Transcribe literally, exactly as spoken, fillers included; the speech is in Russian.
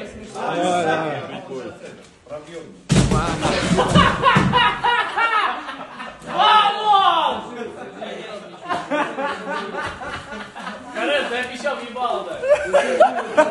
Давай, давай. Вамос! Карэн, ты обещал въебало, да?